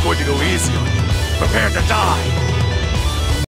going to go easy on you. Prepare to die.